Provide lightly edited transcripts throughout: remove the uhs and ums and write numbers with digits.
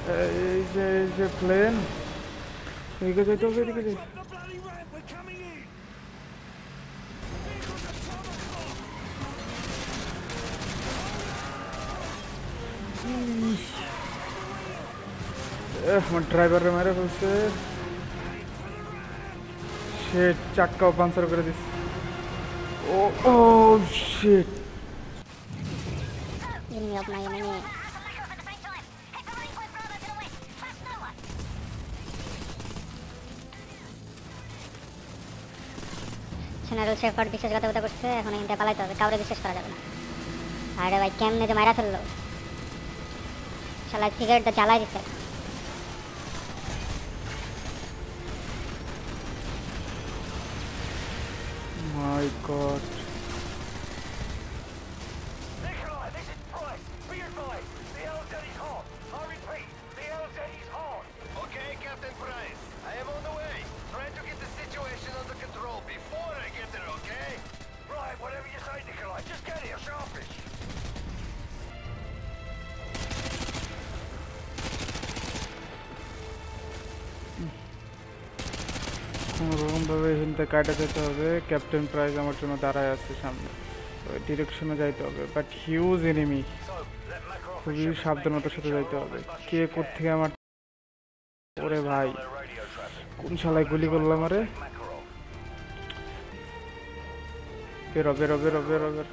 এই যে প্লেন এদিকে যেতে হবে এদিকে যেতে আমার ড্রাইভারে মেরে ফেলছে সে চাক্কাও পাঞ্চার করে দিচ্ছে oh oh shit Enemy of my enemy. General Shepherd বিশ্বাসঘাতকতা করছে, এখন এখান থেকে পালাইতে হবে, কাউরে বিশ্বাস করা যাবে না। আরে ভাই কেমনে যে মারা ফেললো, শালা সিগারেটটা জ্বালাই দিচ্ছে। মাই গড কোনোরকমভাবে হিলতে কাটা যেতে হবে। ক্যাপ্টেন প্রাইজ আমার জন্য দাঁড়ায় আছে সামনে, ওই ডিরেকশনে যাইতে হবে, বাট হিউজ এনিমি, খুবই সাবধানতার সাথে যাইতে হবে। কে কোত্থেকে আমার, ওরে ভাই কোন শালায় গুলি করলাম, আরে বেরো বেরো বেরো বেরো বেরো।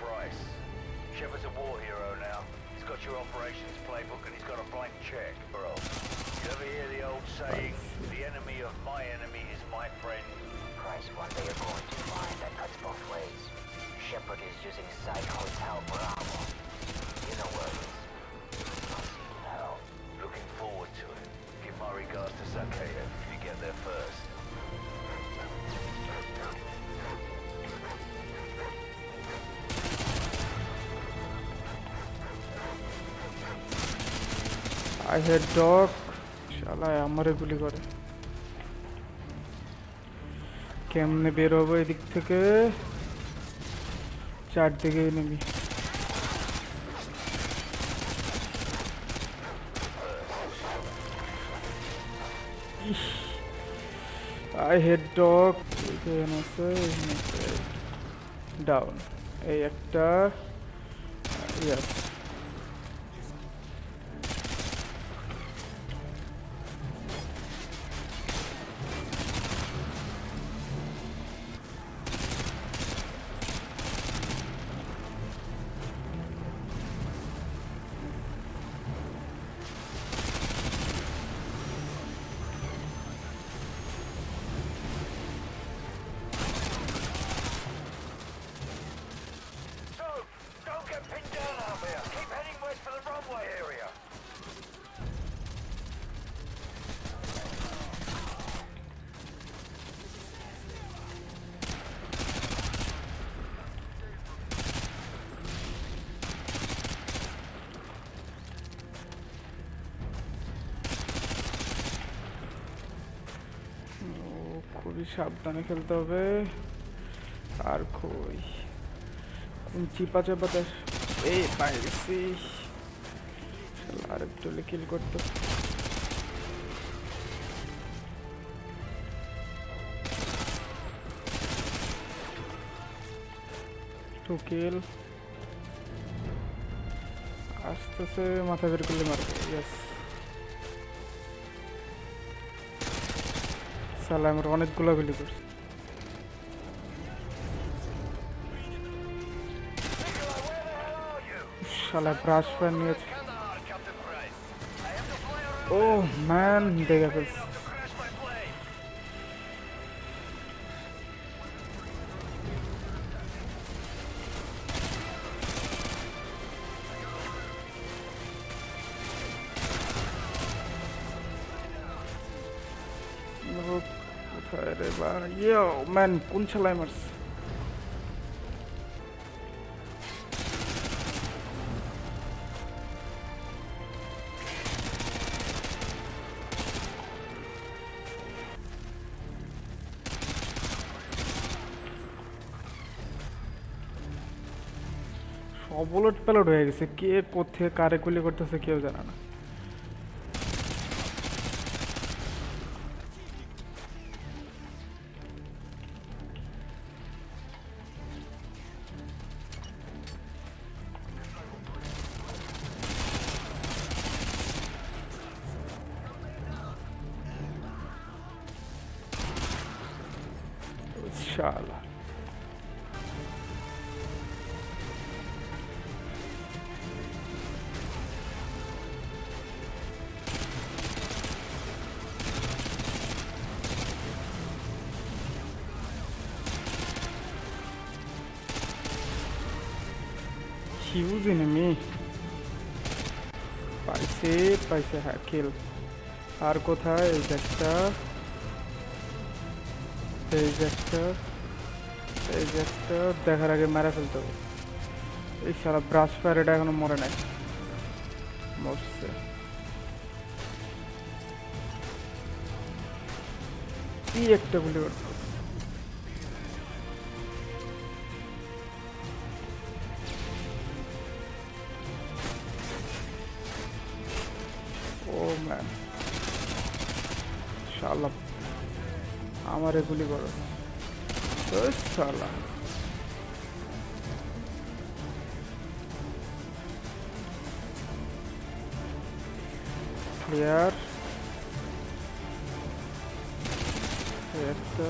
One day you're going to find that cuts both ways. Shepard is using Site Hotel Bravo. You know where it is. I'll see you now. Looking forward to it. Give my regards to Sakayev if you get there first. I hate dog. শালায় আমারে গুলি করে। কেমনে বের হবো এদিক থেকে, চারদিকে নেমি। I hate dog. এখানে আছে ডাউন, এই একটা ইয়াস। খুবই সাবধানে খেলতে হবে। আর কই কোন চিপা চাপাতে এই পাইছি, আর একটু কিল করতে। টু কিল আসতেছে, মাথা বের করলে মারবে। ইয়েস শালা আমার অনেকগুলো গুলি করছে। শালা ব্রাশ প্যান নিয়েছে। ও ম্যান দেখে ফেলছে। কোথায় রে বা ইয়ো ম্যান, কোন শালায় মারছে? সব উলট পালট হয়ে গেছে, কে কোথায় কারে গুলি করতেছে কেউ জানে না। শালা হিউজ এনিমি পাইছে হ্যাঁ কিল আর কোথায় এই যে একটা দেখার আগে মারা ফেলতে হবে এই সারা ব্রাশ ফায়ার এটা এখনো মরে নাই মরছে কি একটা গুলি করছে ও ম্যান শালা আমারে গুলি করো শালা ক্লিয়ার একটা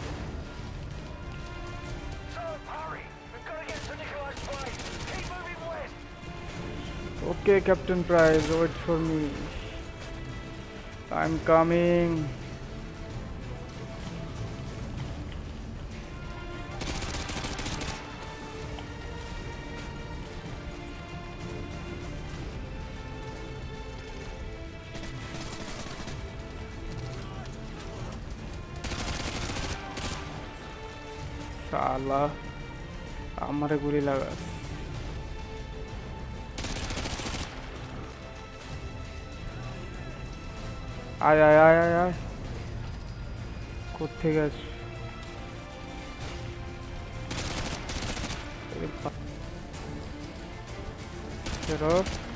Okay, Captain Price, wait for me. I'm coming. শালা আমারে গুলি লাগাস আয় আয় আয় আয় আয় কোথেকে আস চলো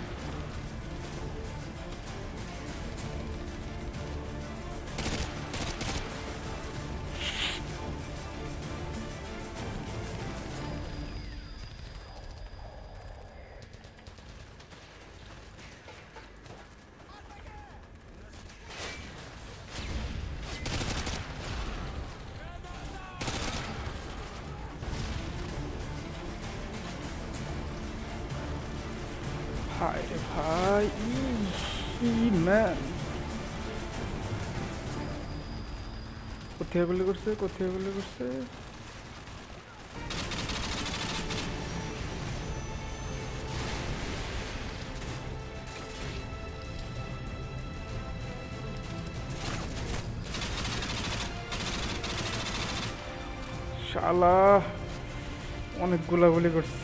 ভাই রে ভাই ম্যান কোথায় গুলি করছে শালা অনেক গুলাগুলি করছে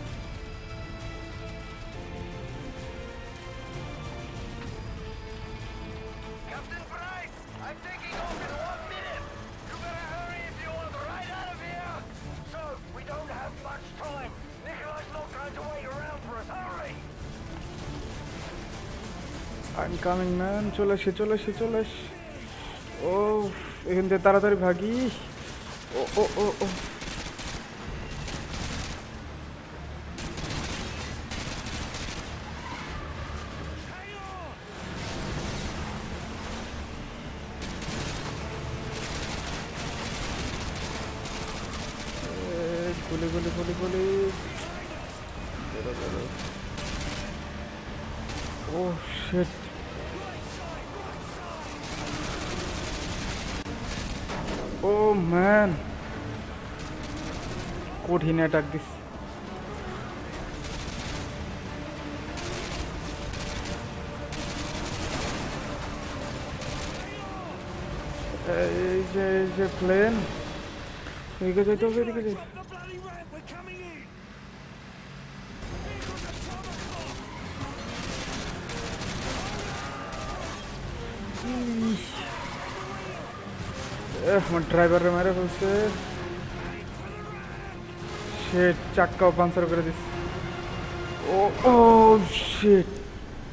I'm coming man চলে আসে ও এখান থেকে তাড়াতাড়ি ভাগি ও ও ও ও গুলি ও শিট ও ম্যান কঠিন অ্যাটাক দিস এই যে প্লেন এদিকে যাইতে হবে এদিকে যাই আমার ড্রাইভারে মেরে ফেলছে সে চাক্কাও পাঞ্চার করে দিচ্ছে ও ও শিট